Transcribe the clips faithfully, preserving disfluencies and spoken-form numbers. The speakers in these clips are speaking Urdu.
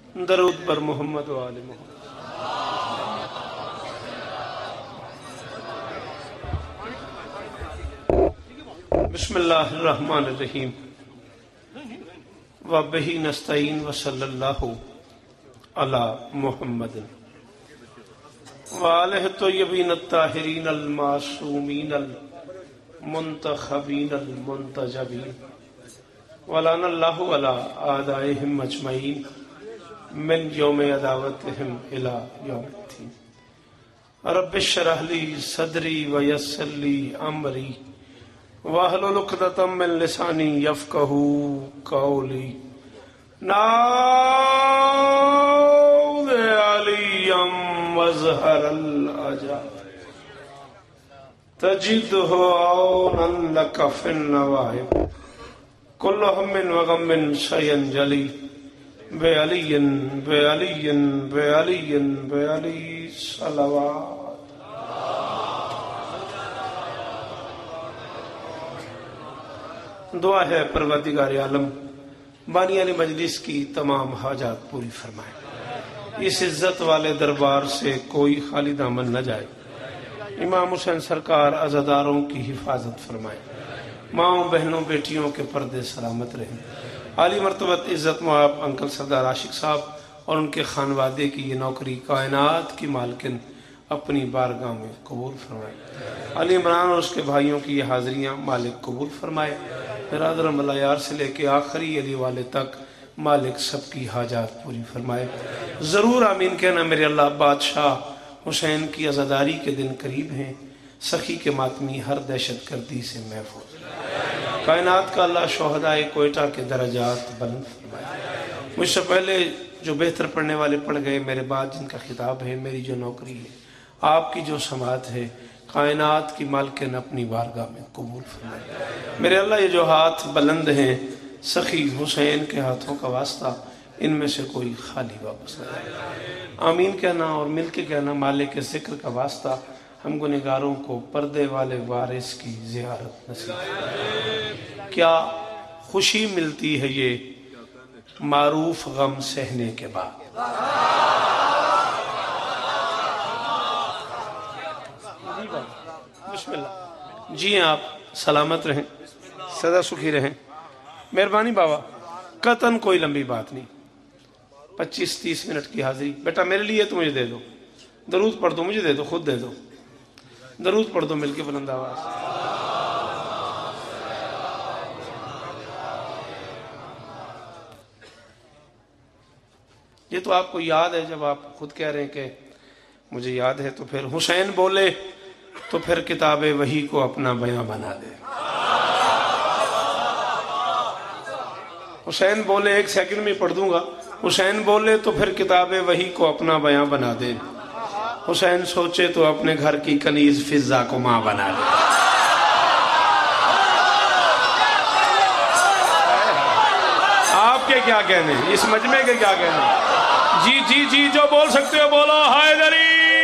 درود بر محمد و آل محمد۔ بسم اللہ الرحمن الرحیم وبہ نستعین وصلی اللہ علی محمد وآلہ الطیبین الطاہرین المعصومین المنتخبین المنتجبین ولعن اللہ علی اعدائہم اجمعین من یوم عداوتہم الی یوم الدین۔ رب اشرح لی صدری ویسر لی امری واحلل عقدۃ من لسانی یفقہوا قولی۔ نعوذ علیا مظہر العجاب تجدہ عونا لک فی النوائب کل ہم وغم شیئن جلی بے علی بے علی بے علی بے علی صلوات۔ دعا ہے پروردگار عالم بانی علی مجلس کی تمام حاجات پوری فرمائے، اس عزت والے دربار سے کوئی خالی دامن نہ جائے، امام حسین سرکار عزاداروں کی حفاظت فرمائے، ماؤں بہنوں بیٹیوں کے پردے سلامت رہیں، عالی مرتبت عزت مآب انکل سردار عاشق صاحب اور ان کے خانوادے کی یہ نوکری کائنات کی مالکن اپنی بارگاہ میں قبول فرمائے، علی عمران اور اس کے بھائیوں کی یہ حاضریاں مالک قبول فرمائے، برادر ملایار سے لے کے آخری علی والے تک مالک سب کی حاجات پوری فرمائے۔ ضرور آمین کہنا میرے اللہ۔ بادشاہ حسین کی عزاداری کے دن قریب ہیں، سخی کے ماتمی ہر دہشت گردی سے محفوظ، کائنات کا اللہ شہدائے کوئٹہ کے درجات بلند فرمائے۔ مجھ سے پہلے جو بہتر پڑھنے والے پڑھ گئے، میرے بعد جن کا خطاب ہے، میری جو نوکری ہے، آپ کی جو سماعت ہے، کائنات کی مالکن اپنی بارگاہ میں قبول فرمائے۔ میرے اللہ یہ جو ہاتھ بلند ہیں، سخی حسین کے ہاتھوں کا واسطہ، ان میں سے کوئی خالی واپس نہ جائے۔ آمین کہنا اور مل کے کہنا مالک کے ذکر کا واسطہ ہم گنہگاروں کو پردے والے وارث کی زیارت نصیب فرمائے۔ کیا خوشی ملتی ہے یہ معروف غم سہنے کے بعد۔ بسم اللہ جی ہیں، آپ سلامت رہیں، سدا سکھی رہیں۔ مہربانی بابا، قطعاً کوئی لمبی بات نہیں، پچیس تیس منٹ کی حاضری۔ بیٹا میرے لیے تو مجھے دے دو، درود پڑھ دو، مجھے دے دو، خود دے دو، درود پڑھ دو مل کے بلند آواز۔ یہ تو آپ کو یاد ہے، جب آپ خود کہہ رہے ہیں کہ مجھے یاد ہے، تو پھر حسین بولے تو پھر کتاب وحی کو اپنا بیان بنا دے۔ حسین بولے، ایک سیکنڈ میں پڑھ دوں گا، حسین بولے تو پھر کتاب وحی کو اپنا بیان بنا دے، حسین سوچے تو اپنے گھر کی کنیز فضا کو ماں بنا دے۔ آپ کے کیا کہنے ہیں، اس مجمع کے کیا کہنے ہیں؟ جی جی جی جو بول سکتے ہو بولو، حیدری۔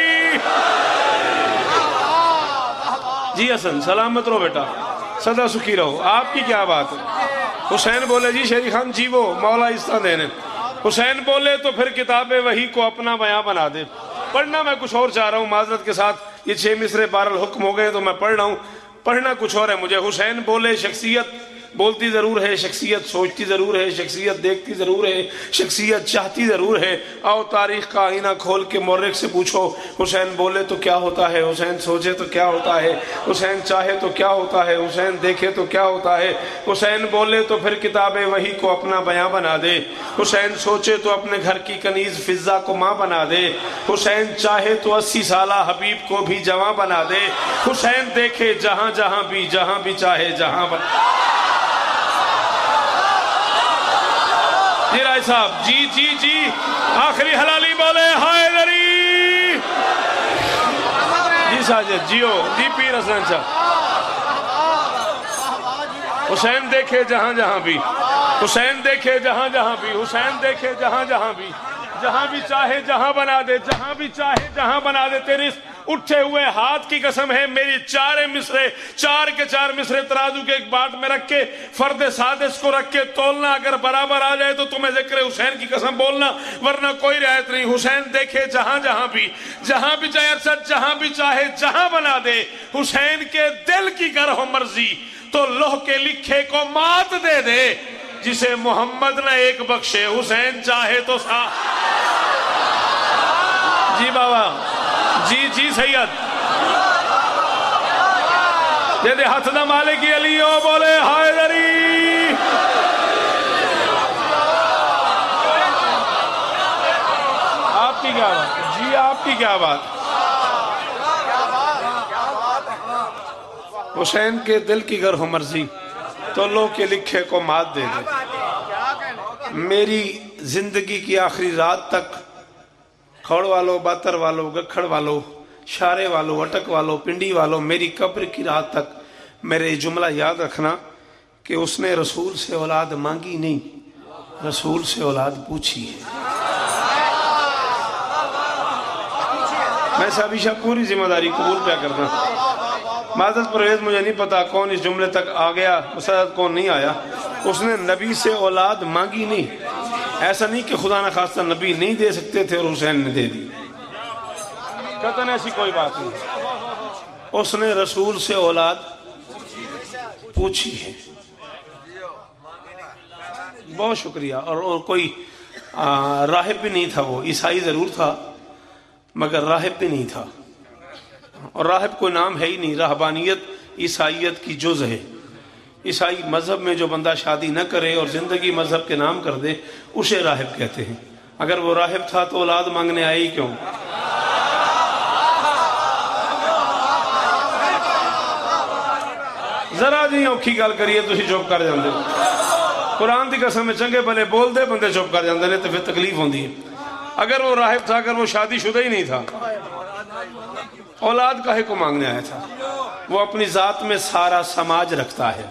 جی حسن سلامت رہو بیٹا، سدا سکھی رہو، آپ کی کیا بات ہے؟ حسین بولے جی شیری خان جی وہ مولا عزت دینے، حسین بولے تو پھر کتاب وحی کو اپنا بیان بنا دے۔ پڑھنا میں کچھ اور چاہ رہا ہوں، معذرت کے ساتھ یہ چھ مصرے بہر الحکم ہو گئے تو میں پڑھ رہا ہوں، پڑھنا کچھ اور ہے مجھے۔ حسین بولے، شخصیت بولتی ضرور ہے، شخصیت سوچتی ضرور ہے، شخصیت دیکھتی ضرور ہے، شخصیت چاہتی ضرور ہے۔ آؤ تاریخ کا آئینہ کھول کے مورخ سے پوچھو، حسین بولے تو کیا ہوتا ہے، حسین سوچے تو کیا ہوتا ہے، حسین چاہے تو کیا ہوتا ہے، حسین دیکھے تو کیا ہوتا ہے۔ حسین بولے تو پھر کتاب وحی کو اپنا بیان بنا دے، حسین سوچے تو اپنے گھر کی کنیز فضا کو ماں بنا دے، حسین چاہے تو اسی سالہ حبیب کو بھی جواں بنا دے، حسین دیکھے جہاں جہاں بھی، جہاں بھی چاہے جہاں بنا۔ جی رائے صاحب، جی جی جی آخری حلالی بولے حیدری۔ جی ساجد جیو، جی پیر حسن صاحب۔ حسین دیکھے جہاں جہاں بھی، حسین دیکھے جہاں جہاں بھی، حسین دیکھے جہاں جہاں بھی، جہاں بھی چاہے جہاں بنا دے، جہاں بھی چاہے جہاں بنا دے، تیری اٹھے ہوئے ہاتھ کی قسم ہے میری چارے مصرے چار کے چار مصرے ترازو کے ایک بات میں رکھ کے فرد سادس کو رکھ کے تولنا، اگر برابر آ جائے تو تمہیں ذکر حسین کی قسم بولنا، ورنہ کوئی رعایت نہیں۔ حسین دیکھے جہاں جہاں بھی جہاں بھی چاہے ارشد جہاں بھی چاہے جہاں بنا دے، حسین کے دل کی گر ہو مرضی تو لوح کے لکھے کو مات دے دے، جسے محمد نے ایک بخشے حسین چاہے تو سا۔ جی بابا، جی جی سید دے دے ہاتھ دا مالک علی او بولے حیدری۔ آپ کی کیا بات؟ جی آپ کی کیا بات؟ حسین کے دل کی گر ہو مرضی تو لوح کے لکھے کو مات دے دے۔ میری زندگی کی آخری رات تک کھوڑ والو، باتر والو، گکھڑ والو، شارے والو، اٹک والو، پنڈی والو، میری قبر کی رات تک میرے جملہ یاد رکھنا کہ اس نے رسول سے اولاد مانگی نہیں، رسول سے اولاد پوچھی ہے۔ میں صاحبی شاہ پوری ذمہ داری قبول پہ کرنا۔ معذرت پرویز مجھے نہیں پتا کون اس جملے تک آ گیا، مساعد کون نہیں آیا۔ اس نے نبی سے اولاد مانگی نہیں، ایسا نہیں کہ خدا نہ خواستہ نبی نہیں دے سکتے تھے اور حسین نے دے دی، قطعاً ایسی کوئی بات نہیں۔ اس نے رسول سے اولاد پوچھی ہے۔ بہت شکریہ۔ اور کوئی راہب بھی نہیں تھا، وہ عیسائی ضرور تھا مگر راہب بھی نہیں تھا، اور راہب کوئی نام ہے ہی نہیں۔ راہبانیت عیسائیت کی جز ہے۔ عیسائی مذہب میں جو بندہ شادی نہ کرے اور زندگی مذہب کے نام کر دے اسے راہب کہتے ہیں۔ اگر وہ راہب تھا تو اولاد مانگنے آئی کیوں؟ ذرا جی اوکھی گل کریے تسی چپ کر جاندے، قرآن دی قسم میں چنگے بھلے بول دے بندے چپ کر جاندے نے تو پھر تکلیف ہوندی ہے۔ اگر وہ راہب تھا، اگر وہ شادی شدہ ہی نہیں تھا، اولاد کاہے کو مانگنے آیا تھا؟ وہ اپنی ذات میں سارا سماج رکھتا ہے۔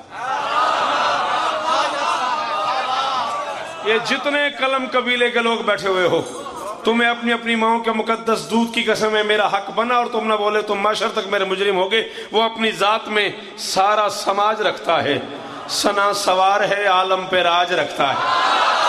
یہ جتنے قلم قبیلے کے لوگ بیٹھے ہوئے ہو، تمہیں اپنی اپنی ماؤں کے مقدس دودھ کی قسم ہے میرا حق بنا اور تم نہ بولے تم معاشر تک میرے مجرم ہوگے۔ وہ اپنی ذات میں سارا سماج رکھتا ہے، سنا سوار ہے عالم پہ راج رکھتا ہے۔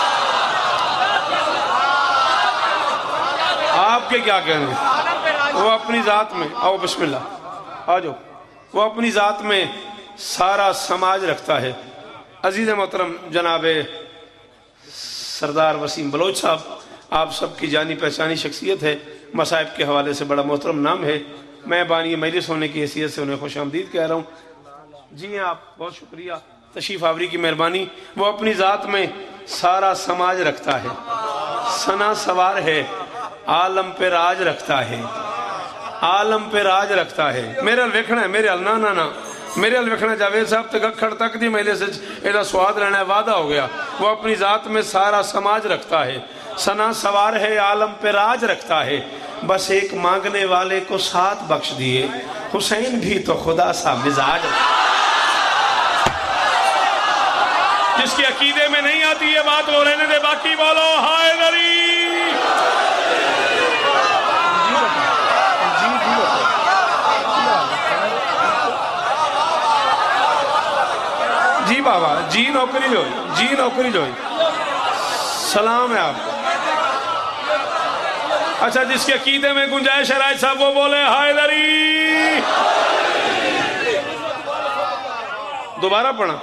آپ کے کیا کہنے؟ وہ اپنی ذات میں، آؤ بسم اللہ آ جاؤ، وہ اپنی ذات میں سارا سماج رکھتا ہے۔ عزیز محترم جناب سردار وسیم بلوچ صاحب، آپ سب کی جانی پہچانی شخصیت ہے، مصائب کے حوالے سے بڑا محترم نام ہے۔ میں بانی مجلس ہونے کی حیثیت سے انہیں خوش آمدید کہہ رہا ہوں۔ جی ہاں، آپ بہت شکریہ، تشریف آوری کی مہربانی۔ وہ اپنی ذات میں سارا سماج رکھتا ہے، سنا سوار ہے عالم پہ راج رکھتا ہے، عالم پہ راج رکھتا ہے۔ میرے ال ویکھنا ہے، میرے ال نا نا نا میرے ال ویکھنا جاوید صاحب تک اکھڑ تک دی مہلے سے ایدہ سواد لینا ہے، وعدہ ہو گیا۔ وہ اپنی ذات میں سارا سماج رکھتا ہے، سنا سوار ہے عالم پہ راج رکھتا ہے، بس ایک مانگنے والے کو ساتھ بخش دیے، حسین بھی تو خدا سا مزاج رکھتا ہے۔ جس کی عقیدے میں نہیں آتی یہ بات وہ رہنے دے، باقی بولو حیدری۔ جی بابا، جی نوکری جو جی نوکری جو سلام ہے آپ کو۔ اچھا، جس کے عقیدے میں گنجائش ہے رائد صاحب وہ بولے حیدری۔ دوبارہ پڑھا۔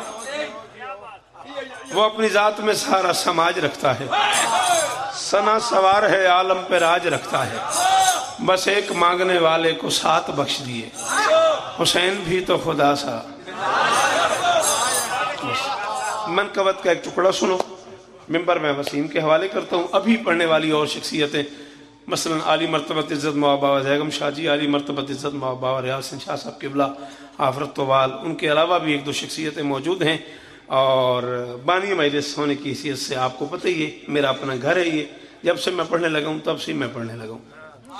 وہ اپنی ذات میں سارا سماج رکھتا ہے، سنا سوار ہے عالم پہ راج رکھتا ہے، بس ایک مانگنے والے کو ساتھ بخش دیے، حسین بھی تو خدا سا۔ منقبت کا ایک ٹکڑا سنو، ممبر میں وسیم کے حوالے کرتا ہوں۔ ابھی پڑھنے والی اور شخصیتیں مثلا عالی مرتبت عزت مواب بابا زیگم شاہ جی، عالی مرتبت عزت مواب بابا ریاض حسین شاہ صاحب قبلہ آفرت طوال، ان کے علاوہ بھی ایک دو شخصیتیں موجود ہیں، اور بانی مجلس ہونے کی حیثیت سے آپ کو پتہ ہی ہے میرا اپنا گھر ہے، یہ جب سے میں پڑھنے لگا ہوں تب سے میں پڑھنے لگا ہوں۔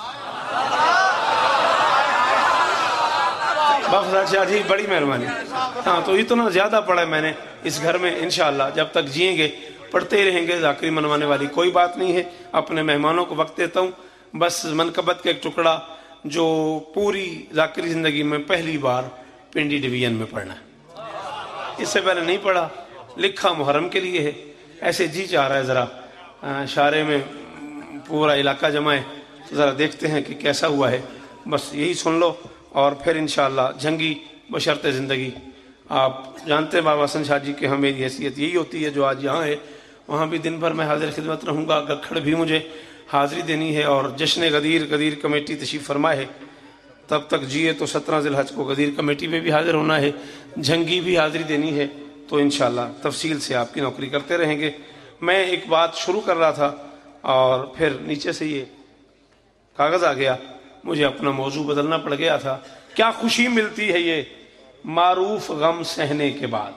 بفر شاہ جی بڑی مہربانی۔ ہاں، تو اتنا زیادہ پڑھا ہے میں نے اس گھر میں، انشاءاللہ جب تک جئیں گے پڑھتے ہی رہیں گے، ذاکری منوانے والی کوئی بات نہیں ہے۔ اپنے مہمانوں کو وقت دیتا ہوں، بس منقبت کا ایک ٹکڑا جو پوری ذاکری زندگی میں پہلی بار پنڈی ڈویژن میں پڑھنا ہے، اس سے پہلے نہیں پڑھا، لکھا محرم کے لیے ہے، ایسے جی چاہ رہا ہے ذرا شارے میں پورا علاقہ جمع ہے تو ذرا دیکھتے ہیں کہ کیسا ہوا ہے، بس یہی سن لو اور پھر انشاءاللہ جنگی بشرط زندگی۔ آپ جانتے ہیں بابا حسن شاہ جی کہ ہمیں حیثیت یہی ہوتی ہے، جو آج یہاں ہے وہاں بھی دن بھر میں حاضر خدمت رہوں گا، گکھڑ بھی مجھے حاضری دینی ہے، اور جشن غدیر غدیر کمیٹی تشریف فرما ہے، تب تک جیے تو سترہ ذی الحج کو غدیر کمیٹی میں بھی حاضر ہونا ہے، جنگی بھی حاضری دینی ہے، تو انشاءاللہ تفصیل سے آپ کی نوکری کرتے رہیں گے۔ میں ایک بات شروع کر رہا تھا اور پھر نیچے سے یہ کاغذ آ گیا، مجھے اپنا موضوع بدلنا پڑ گیا تھا۔ کیا خوشی ملتی ہے یہ معروف غم سہنے کے بعد۔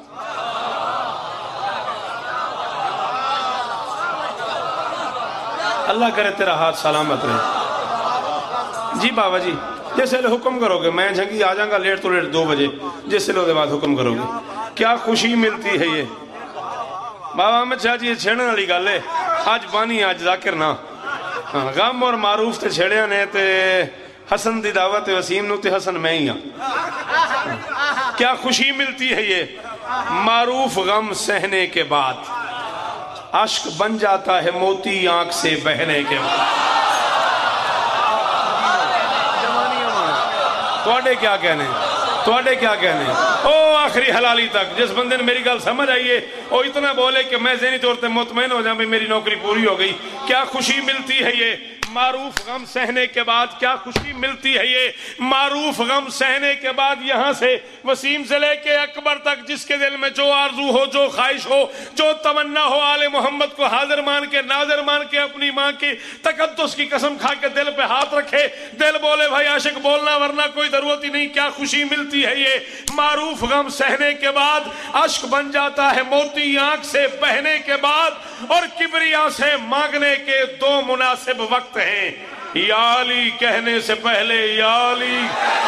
اللہ کرے تیرا ہاتھ سلامت رہے۔ جی بابا جی جیسے لے حکم کرو گے، میں جھنگی آ جاؤں گا لیٹ تو لیٹ دو بجے، جیسے لے بعد حکم کرو گے۔ کیا خوشی ملتی ہے یہ بابا احمد شاہ جی، یہ چھیڑنے والی گل ہے، آج بانی آج ذاکر نہ غم اور معروف تے چھیڑیا نے تے حسن دی دعوت وسیم نو تے حسن میں ہی ہاں۔ کیا خوشی ملتی ہے یہ معروف غم سہنے کے بعد، عشق بن جاتا ہے موتی آنکھ سے بہنے کے بعد۔ توڑے کیا کہنے توڑے کیا کہنے او آخری حلالی تک جس بندے نے میری گل سمجھ آئیے وہ اتنا بولے کہ میں ذہنی طور پر مطمئن ہو جاؤں میری نوکری پوری ہو گئی۔ کیا خوشی ملتی ہے یہ معروف غم سہنے کے بعد، کیا خوشی ملتی ہے یہ معروف غم سہنے کے بعد۔ یہاں سے وسیم سے لے کے اکبر تک جس کے دل میں جو آرزو ہو، جو خواہش ہو، جو تمنا ہو، آل محمد کو حاضر مان کے ناظر مان کے اپنی ماں کی تقدس کی قسم کھا کے دل پہ ہاتھ رکھے، دل بولے بھائی عاشق بولنا ورنہ کوئی ضرورت ہی نہیں۔ کیا خوشی ملتی ہے یہ معروف غم سہنے کے بعد، عشق بن جاتا ہے موتی آنکھ سے بہنے کے بعد، اور کبریا سے مانگنے کے دو مناسب وقت ہیں، یا علی کہنے سے پہلے یا علی۔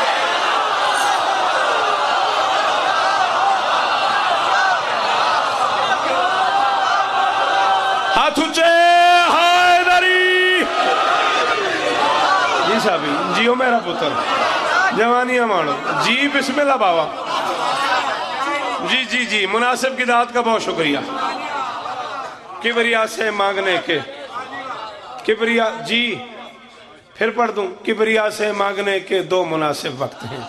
ہاتھ اونچے حیدری۔ جی صاحبی جیو میرا پتر جوانیاں مانو جی، بسم اللہ بابا جی جی جی مناسب کی دعوت کا بہت شکریہ۔ کبریا سے مانگنے کے کبریا جی پھر پڑھ دوں، کبریا سے مانگنے کے دو مناسب وقت ہیں۔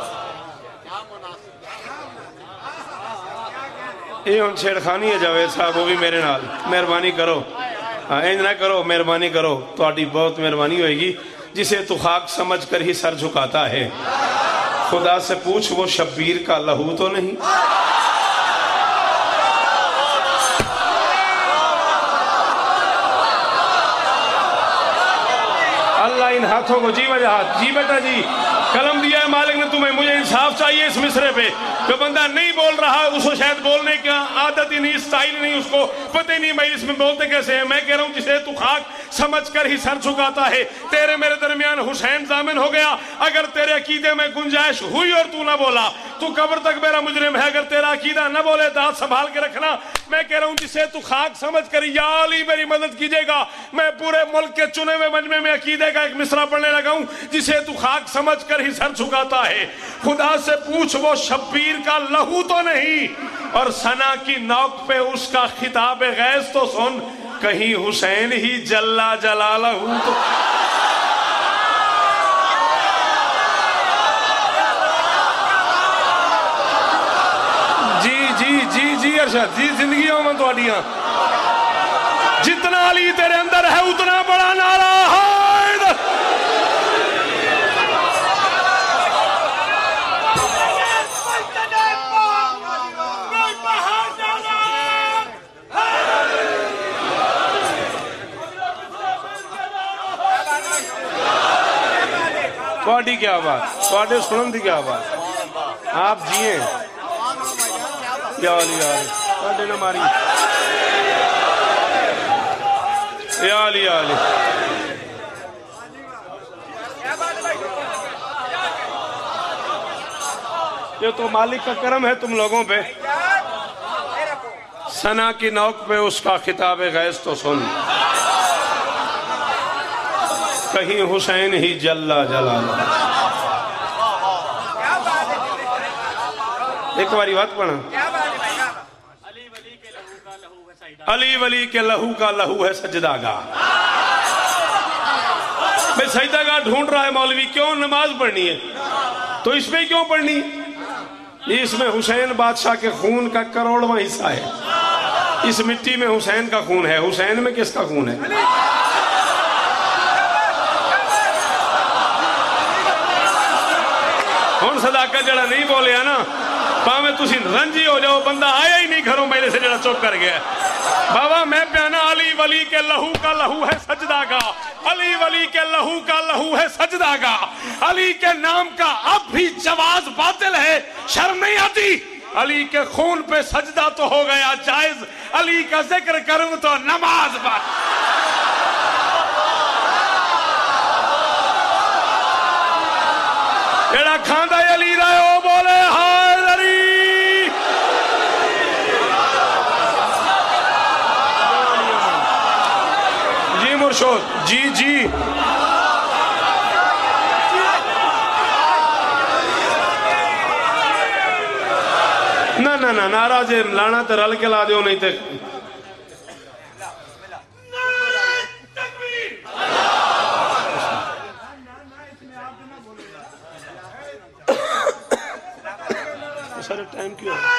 یہ ان چھیڑخانی ہے جاوید صاحب، وہ بھی میرے نال مہربانی کرو، اینج نہ کرو، مہربانی کرو، تو آٹی بہت مہربانی ہوئے گی۔ جسے تو خاک سمجھ کر ہی سر جھکاتا ہے، خدا سے پوچھ وہ شبیر کا لہو تو نہیں۔ اللہ ان ہاتھوں کو جی وجہات جی بیٹا جی قلم دیا ہے مالک نے تمہیں، مجھے انصاف چاہیے اس مصرے پہ۔ جو بندہ نہیں بول رہا اس کو شاید بولنے کا عادت ہی نہیں، سٹائل نہیں، اس کو پتہ ہی نہیں میں اس میں بولتے کیسے ہیں۔ میں کہہ رہا ہوں جسے تو خاک سمجھ کر ہی سر جھکاتا ہے۔ تیرے میرے درمیان حسین ضامن ہو گیا، اگر تیرے عقیدے میں گنجائش ہوئی اور تو نہ بولا تو قبر تک میرا مجرم ہے۔ اگر تیرا عقیدہ نہ بولے دانت سنبھال کے رکھنا۔ میں کہہ رہا ہوں جسے تو خاک سمجھ کر یا علی میری مدد کیجئے گا۔ میں پورے ملک کے چنے ہوئے مجمع میں عقیدے کا ایک مصرع پڑھنے لگا ہوں، جسے تو خاک سمجھ کر ہی سر جھکاتا ہے، خدا سے پوچھ وہ شبیر کا لہو تو نہیں، اور ثنا کی نوک پہ اس کا خطاب غیظ تو سن، کہیں حسین ہی جلا جلالہ تو۔ جی جی جی جی ارشد جی زندگیوں میں تو اڈیاں جتنا علی تیرے اندر ہے اتنا بڑا نعرہ حیدر۔ تھوڑی کیا بات، تھوڑے سنن دی کیا بات، آپ جیئے یا علی یا علی تھوڑے نہ ماری یا علی یا علی۔ یہ تو مالک کا کرم ہے تم لوگوں پہ۔ ثنا کی نوک پہ اس کا خطاب غیظ تو سن، कहीं हुसैन ही जल्ला जलाला। एक बारी बात पढ़ा, अली वली के लहू का लहू है सजदागा। मैं सजदागा ढूंढ रहा है मौलवी, क्यों नमाज पढ़नी है तो इसमें क्यों पढ़नी? इसमें हुसैन बादशाह के खून का करोड़वां हिस्सा है। इस मिट्टी में हुसैन का खून है, हुसैन में किसका खून है? हुण सदाकत जड़ा नहीं बोलिया ना, भावे तुसी रंजी हो जाओ, बंदा आया ही नहीं घरों मेले से जड़ा चुप कर गया। बाबा मैं प्याना अली वली के लहू का लहू है सजदा का, अली वली के लहू का लहू है सजदा का। अली के नाम का अब भी जवाज बातिल है, शर्म नहीं आती? अली के खून पे सजदा तो हो गया जायज, अली का जिक्र करूं तो नमाज बात। जेड़ा खांदा अली रहे हो बोले हाय अली। जी मुर्शद जी जी ना ना ना नाराज लाना तो रल के ला दो, नहीं तो सर टाइम क्यों है?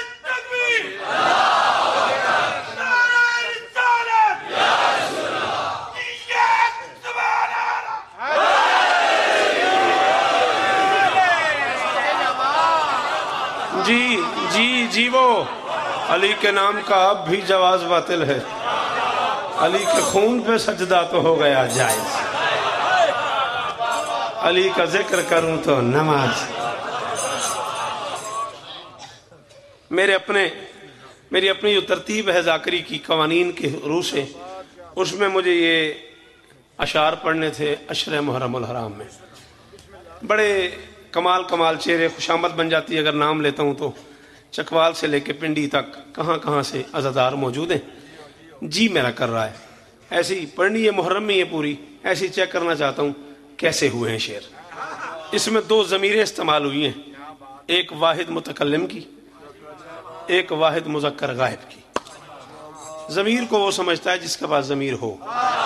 जी जी जी वो अली के नाम का अब भी जवाज बातिल है, अली के खून पे सजदा तो हो गया जायज, अली का जिक्र करूं तो नमाज। मेरे अपने मेरी अपनी जो तरतीब है जाकरी की कवानीन के रू से, उसमें मुझे ये अशार पढ़ने थे अशर मुहर्रमुल हराम में। बड़े कमाल कमाल चेहरे खुशामद बन जाती है अगर नाम लेता हूँ तो। चकवाल से लेके पिंडी तक कहाँ कहाँ से अज़ादार मौजूद हैं। जी मेरा कर रहा है, ऐसी पढ़नी है मुहर्रम में ये पूरी, ऐसी चेक करना चाहता हूँ कैसे हुए हैं शेर। इसमें दो ज़मीरें इस्तेमाल हुई हैं, एक वाहिद मुतकल्लिम की, एक वाहिद मुज़क्कर गायब की। ज़मीर को वो समझता है जिसके पास ज़मीर हो।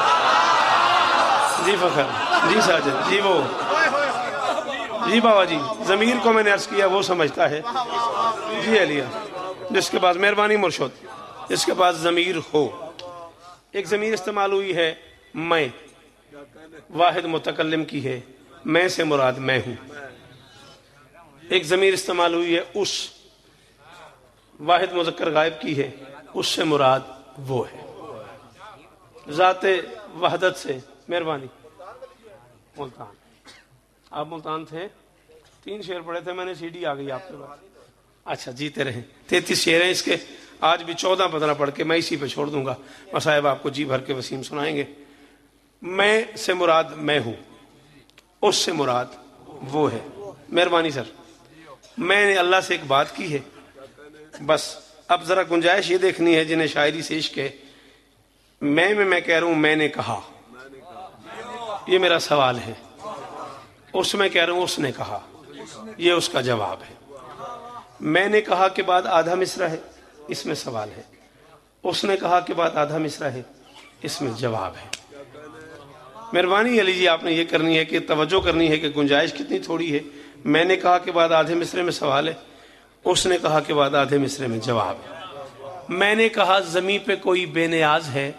जी फखर जी साजिद जी वो जी बाबा जी, ज़मीर को मैंने अर्ज किया वो समझता है। जी अलिया जिसके पास, मेहरबानी मुर्शद, जिसके पास ज़मीर हो। एक ज़मीर इस्तेमाल हुई है मैं, वाहिद मुतकल्लिम की है, मैं से मुराद मैं हूँ। एक ज़मीर इस्तेमाल हुई है उस, वाहिद मुज़क्कर गायब की है, उससे मुराद वो है। ज़ाते वहदत से, मेहरबानी मुल्तान, आप मुल्तान थे, तीन शेर पढ़े थे मैंने, सीडी आ गई आपके पास। अच्छा जीते रहे, तैतीस शेर हैं इसके, आज भी चौदह पंद्रह पढ़ के मैं इसी पे छोड़ दूंगा। मसाहिब आपको जी भर के वसीम सुनाएंगे। मैं से मुराद मैं हूँ, उससे मुराद वो है। मेहरबानी सर, मैंने अल्लाह से एक बात की है, बस अब जरा गुंजाइश ये देखनी है जिन्हें शायरी से इश्क है। मैं में मैं कह रहा हूं मैंने कहा, ये मेरा सवाल है। उसमें कह रहा हूं उसने कहा, ये उसका जवाब है। मैंने कहा के बाद आधा मिसरा है, इसमें सवाल है। उसने कहा के बाद आधा मिसरा है, इसमें जवाब है। मेहरबानी अली जी आपने ये करनी है कि तवज्जो करनी है कि गुंजाइश कितनी थोड़ी है। मैंने कहा के बाद आधे मिसरे में सवाल है, उसने कहा के बाद आधे मिसरे में जवाब है। मैंने कहा जमीन पे कोई बेनियाज है,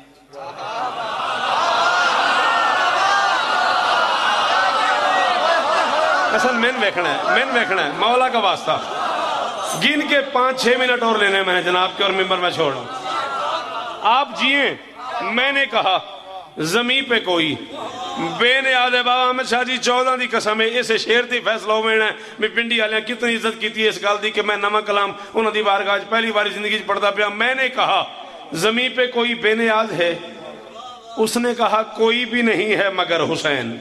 असल मैन देखना है, मैन देखना है, मौला का वास्ता। गिन के पांच छह मिनट और लेने मैंने जनाब के, और मिंबर में छोड़ रहा हूं। आप जिए। मैंने कहा जमीन पे कोई बेनियाज है। बाबा अहमद शाह जी चौदह की कसम है, इस शेर से फैसला हो मैंने भी पिंडी वाले कितनी इज्जत की थी इस गल की कि मैं नवा कलाम उन्होंने बारगाह पहली बार जिंदगी पढ़ता पाया। मैंने कहा जमीन पे कोई बेनियाज है, उसने कहा कोई भी नहीं है मगर हुसैन।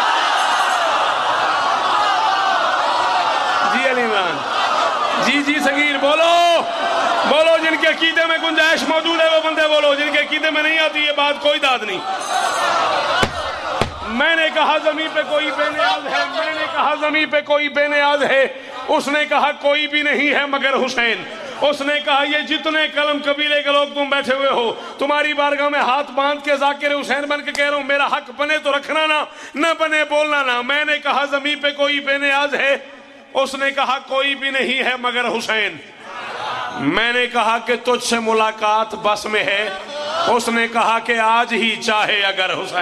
जी अली इमरान जी जी सगीर बोलो बोलो, जिनके अकीदे में गुंजाइश मौजूद है वो बंदे बोलो, जिनके अकीदे में नहीं आती ये बात कोई दाद नहीं। میں نے کہا زمین پہ کوئی بے نیاز ہے، میں نے کہا زمین پہ کوئی بے نیاز ہے، اس نے کہا کوئی بھی نہیں ہے مگر حسین۔ اس نے کہا یہ جتنے قلم قبیلے کے لوگ تم بیٹھے ہوئے ہو، تمہاری بارگاہ میں ہاتھ باندھ کے ذاکر حسین بن کے کہہ رہا ہوں، میرا حق بنے تو رکھنا نا، نہ بنے بولنا نا۔ میں نے کہا زمین پہ کوئی بے نیاز ہے، اس نے کہا کوئی بھی نہیں ہے مگر حسین۔ میں نے کہا کہ تجھ سے ملاقات بس میں ہے، اس نے کہا کہ آج ہی چاہے اگر حسین۔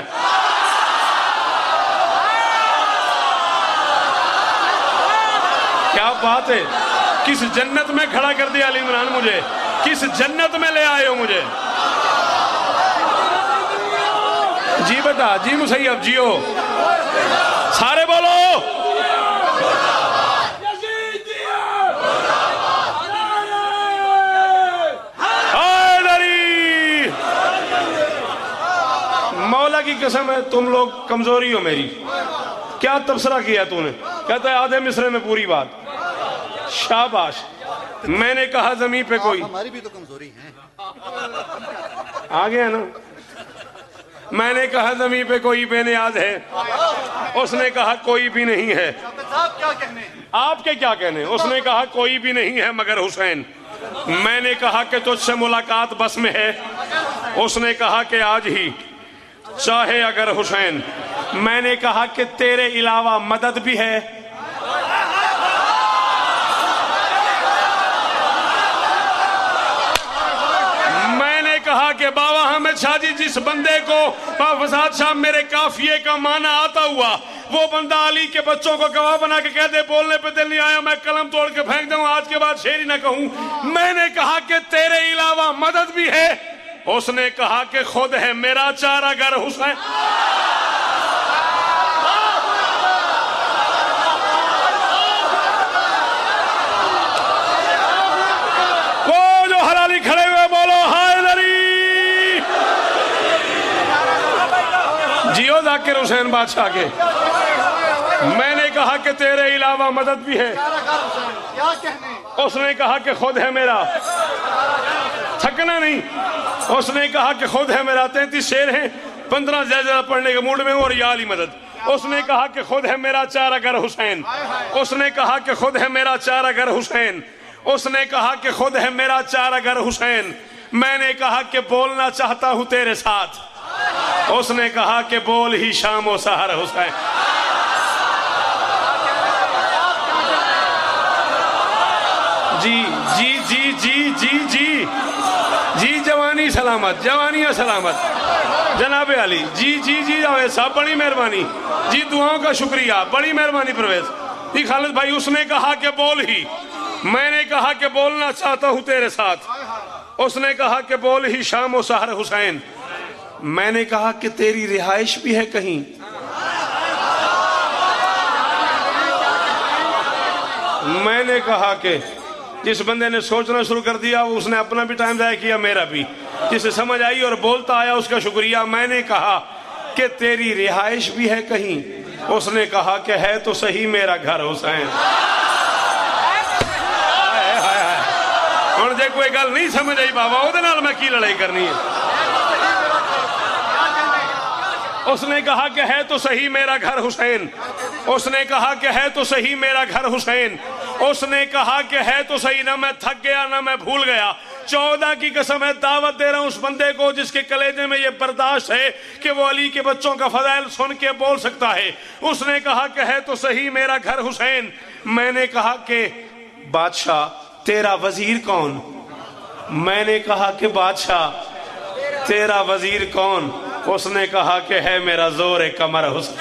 کیا بات ہے، کس جنت میں کھڑا کر دیا علی عمران مجھے، کس جنت میں لے آئے ہو مجھے۔ جی بیٹا، جی مسیب جیو، سارے بولو حیدری۔ مولا کی قسم ہے تم لوگ کمزوری ہو میری۔ کیا تبصرہ کیا تو نے؟ کہتا ہے آدھے مصرے میں پوری بات۔ شاباش۔ میں نے کہا زمین پہ کوئی، ہماری بھی تو کمزوری ہے، آگے ہے نا۔ میں نے کہا زمین پہ کوئی بے نیاز ہے، اس نے کہا کوئی بھی نہیں ہے۔ آپ کے کیا کہنے؟ اس نے کہا کوئی بھی نہیں ہے مگر حسین۔ میں نے کہا کہ تجھ سے ملاقات بس میں ہے، اس نے کہا کہ آج ہی چاہے اگر حسین۔ میں نے کہا کہ تیرے علاوہ مدد بھی ہے۔ میں نے کہا کہ بابا حامد شاہ جی، جس بندے کو فساد شاہ میرے قافیے کا معنی آتا ہوا، وہ بندہ علی کے بچوں کو گواہ بنا کے کہہ دے بولنے پہ دل نہیں آیا میں قلم توڑ کے پھینک دوں، آج کے بعد شعر ہی نہ کہوں۔ میں نے کہا کہ تیرے علاوہ مدد بھی ہے، اس نے کہا کہ خود ہے میرا چارہ گر حسین۔ وہ جو حلالی کھڑے ہوئے بولو حیدری۔ جیو ذاکر حسین بادشاہ کے۔ میں نے کہا کہ تیرے علاوہ مدد بھی ہے، اس نے کہا کہ خود ہے میرا، تھکنا نہیں، اس نے کہا کہ خود ہے میرا۔ تینتیس شعر ہیں، پندرہ زیادہ پڑھنے کے موڈ میں ہوں اور یا علی مدد۔ اس نے کہا کہ خود ہے میرا چارہ گر حسین، اس نے کہا کہ خود ہے میرا چارہ گر حسین، اس نے کہا کہ خود ہے میرا چارہ گر حسین۔ میں نے کہا کہ بولنا چاہتا ہوں تیرے ساتھ، اس نے کہا کہ بول ہی شام و سحر حسین۔ جی جی جی جی جی جی جی جوانی سلامت، جوانیاں سلامت جناب علی۔ جی جی جی جاوید صاحب بڑی مہربانی، جی دعاؤں کا شکریہ، بڑی مہربانی پرویز جی۔ خالد بھائی اس نے کہا کہ بول ہی، میں نے کہا کہ بولنا چاہتا ہوں تیرے ساتھ، اس نے کہا کہ بول ہی شام و سحر حسین۔ میں نے کہا کہ تیری رہائش بھی ہے کہیں؟ میں نے کہا کہ جس بندے نے سوچنا شروع کر دیا اس نے اپنا بھی ٹائم ضائع کیا، میرا بھی۔ جسے سمجھ آئی اور بولتا آیا اس کا شکریہ۔ میں نے کہا کہ تیری رہائش بھی ہے کہیں؟ اس نے کہا کہ ہے تو صحیح میرا گھر حسین۔ ہن جے کوئی گل نہیں سمجھ آئی بابا او دے نال میں کی لڑائی کرنی ہے۔ اس نے کہا کہ ہے تو صحیح میرا گھر حسین، اس نے کہا کہ ہے تو صحیح میرا گھر حسین، اس نے کہا کہ ہے تو صحیح، نہ میں تھک گیا نہ میں بھول گیا۔ چودہ کی قسم ہے دعوت دے رہا ہوں اس بندے کو جس کے کلیجے میں یہ برداشت ہے کہ وہ علی کے بچوں کا فضائل سن کے بول سکتا ہے۔ اس نے کہا کہ ہے تو صحیح میرا گھر حسین۔ میں نے کہا کہ بادشاہ تیرا وزیر کون؟ میں نے کہا کہ بادشاہ تیرا وزیر کون؟ اس نے کہا کہ ہے میرا زور کمر حسین۔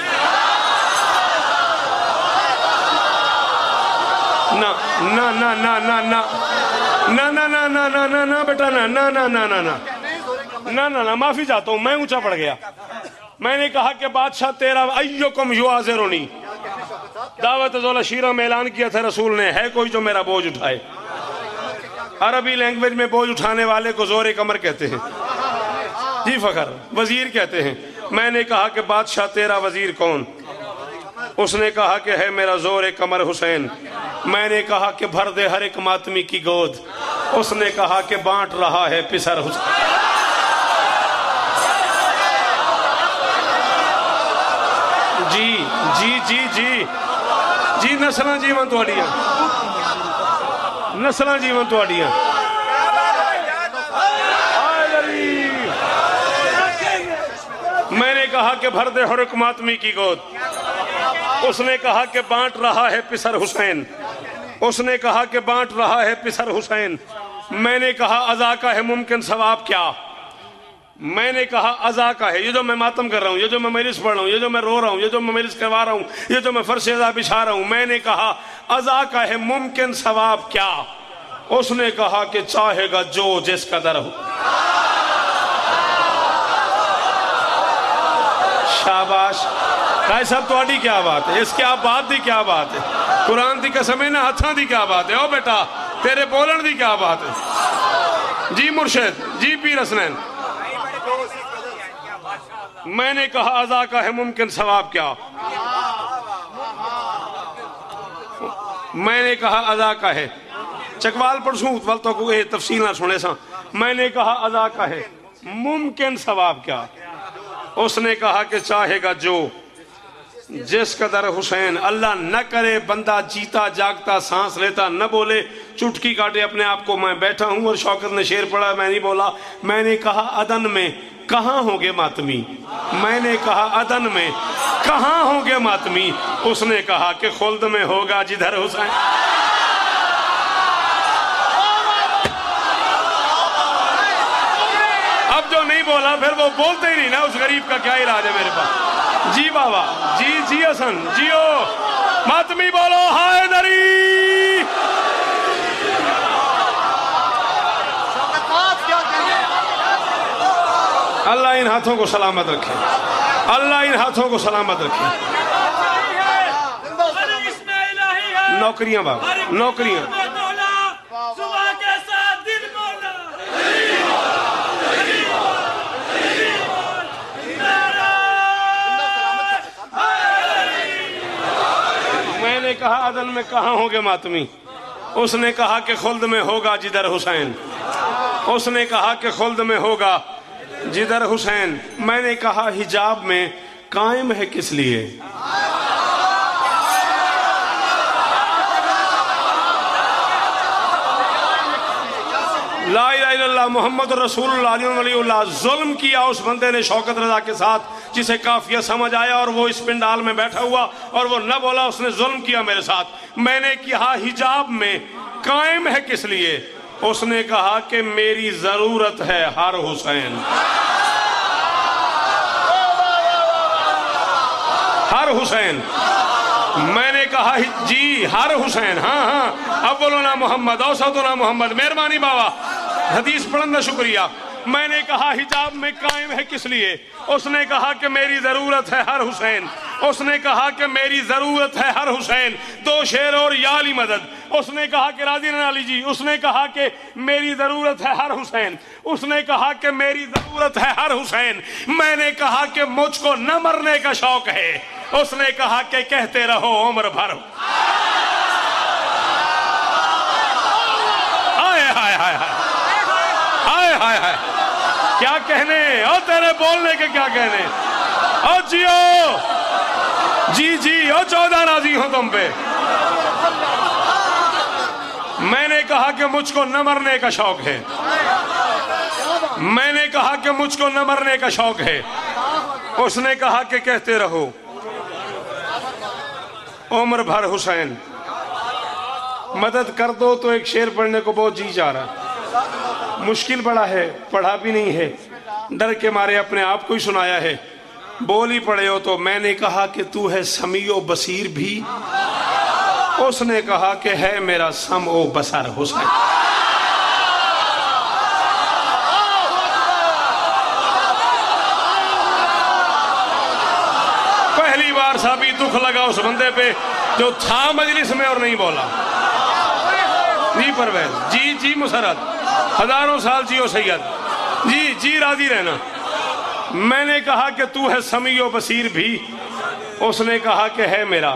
نہ نہ نہ نہ نہ نہ نہ نہ نہ نہ نہ نہ نہ بیٹا نہ نہ نہ نہ نہ نہ نہ نہ معافی چاہتا ہوں، میں اونچا پڑ گیا۔ میں نے کہا کہ بادشاہ تیرا ایکم یعذرنی، دعوت ذولا شیرہ میں اعلان کیا تھا رسول نے، ہے کوئی جو میرا بوجھ اٹھائے؟ عربی لینگویج میں بوجھ اٹھانے والے کو زور کمر کہتے ہیں، جی فخر وزیر کہتے ہیں۔ میں نے کہا کہ بادشاہ تیرا وزیر کون؟ اس نے کہا کہ ہے میرا زور کمر حسین۔ میں نے کہا کہ بھر دے ہر ایک ماتمی کی گود، اس نے کہا کہ بانٹ رہا ہے پسر حسین۔ جی جی جی جی جی نسلاں جیون تواڈیاں نسلاں جیون تواڈیاں میں نے کہا کہ بھر دے حرک ماتمی کی گود. اس نے کہا کہ بانٹ رہا ہے پسر حسین. اس نے کہا کہ بانٹ رہا ہے پسر حسین. میں نے کہا ازا کا ہے ممکن ثواب کیا. میں نے کہا ازا کا ہے، یہ جو میں ماتم کر رہا ہوں، یہ جو میں مجلس پڑھ رہا ہوں، یہ جو میں رو رہا ہوں، یہ جو میں مجلس کروا رہا ہوں، یہ جو میں فرش ازا بچھا رہا ہوں، میں نے کہا ازا کا ہے ممکن ثواب کیا. اس نے کہا کہ چاہے گا جو جس کا در ہو. شاباش. بھائی صاحب تواڈی کیا بات ہے، اس کے آپ بات دی کیا بات ہے، قرآن دی قسم ہے نا ہتھاں دی کیا بات ہے. او بیٹا تیرے بولن دی کیا بات ہے. جی مرشد جی پیر حسنین. میں نے کہا ازا کا ہے ممکن ثواب کیا. میں نے کہا ازا کا ہے چکوال پڑھسوں ول تو کوئی تفصیل نہ سنے سا. میں نے کہا ازا کا ہے ممکن ثواب کیا. اس نے کہا کہ چاہے گا جو جس قدر حسین. اللہ نہ کرے بندہ جیتا جاگتا سانس لیتا نہ بولے چٹکی کاٹے اپنے آپ کو میں بیٹھا ہوں اور شوکت نے شعر پڑھا میں نہیں بولا. میں نے کہا عدن میں کہاں ہوں گے ماتمی. میں نے کہا عدن میں کہاں ہوں گے ماتمی. اس نے کہا کہ خلد میں ہوگا جدھر حسین. اب جو نہیں بولا پھر وہ بولتے ہی نہیں نا. اس غریب کا کیا علاج ہے میرے پاس. جی بابا جی جی حسن جیو ماتمی بولو ہائے دری. اللہ ان ہاتھوں کو سلامت رکھے. اللہ ان ہاتھوں کو سلامت رکھے. نوکریاں بابا نوکریاں. میں نے کہا عدن میں کہاں ہوں گے ماتمی. اس نے کہا کہ خلد میں ہوگا جدھر حسین. اس نے کہا کہ خلد میں ہوگا جدھر حسین. میں نے کہا حجاب میں قائم ہے کس لیے. لا الہ الا اللہ محمد رسول اللہ علیہ ولی اللہ. ظلم کیا اس بندے نے شوکت رضا کے ساتھ جسے کافیہ سمجھ آیا اور وہ اس پنڈال میں بیٹھا ہوا اور وہ نہ بولا. اس نے ظلم کیا میرے ساتھ. میں نے کہا حجاب میں قائم ہے کس لیے. اس نے کہا کہ میری ضرورت ہے ہر حسین. ہر حسین. میں نے کہا جی ہر حسین. ہاں ہاں اولنا محمد اوسطنا محمد. مہربانی بابا حدیث پڑھن کا شکریہ. میں نے کہا حجاب میں قائم ہے کس لیے. اس نے کہا کہ میری ضرورت ہے ہر حسین. اس نے کہا کہ میری ضرورت ہے ہر حسین. دو شعر اور یا علی مدد. اس نے کہا کہ راضی رہنا علی جی. اس نے کہا کہ میری ضرورت ہے ہر حسین. اس نے کہا کہ میری ضرورت ہے ہر حسین. میں نے کہا کہ مجھ کو نہ مرنے کا شوق ہے. اس نے کہا کہ کہتے رہو عمر بھر. آئے ہائے ہائے ہائے ہائے ہائے ہائے کیا کہنے. او تیرے بولنے کے کیا کہنے. او جیو جی جی او چودہ راضی ہوں تم پہ. میں نے کہا کہ مجھ کو نہ مرنے کا شوق ہے. میں نے کہا کہ مجھ کو نہ مرنے کا شوق ہے. اس نے کہا کہ کہتے رہو عمر بھر حسین. مدد کر دو. تو ایک شعر پڑھنے کو بہت جی جا رہا. مشکل بڑا ہے پڑھا بھی نہیں ہے. ڈر کے مارے اپنے آپ کو ہی سنایا ہے. بول ہی پڑے ہو تو. میں نے کہا کہ تو ہے سمیع و بصیر بھی. اس نے کہا کہ ہے میرا سمع و بصر حسین. پہلی بار سابی دکھ لگا اس بندے پہ جو تھا مجلس میں اور نہیں بولا. جی پرویز جی جی مسرت ہزاروں سال جیو سید. جی جی راضی رہنا. میں نے کہا کہ تو ہے سمیع و بصیر بھی. اس نے کہا کہ ہے میرا